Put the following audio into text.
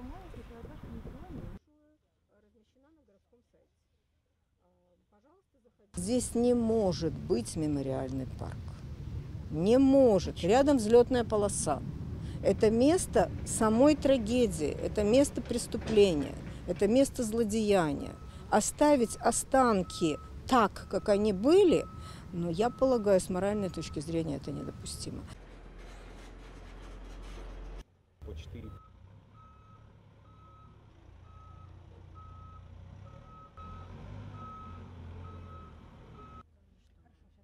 Здесь не может быть мемориальный парк. Не может. Рядом взлетная полоса. Это место самой трагедии, это место преступления, это место злодеяния. Оставить останки так, как они были, но я полагаю, с моральной точки зрения это недопустимо. По 4